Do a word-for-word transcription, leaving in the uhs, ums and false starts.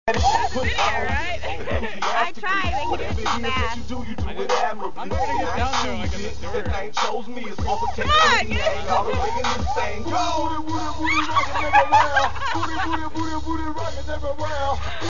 Funnier, right? I tried, but he did too fast. I'm not gonna get down there like in the dirt. Come on, get it.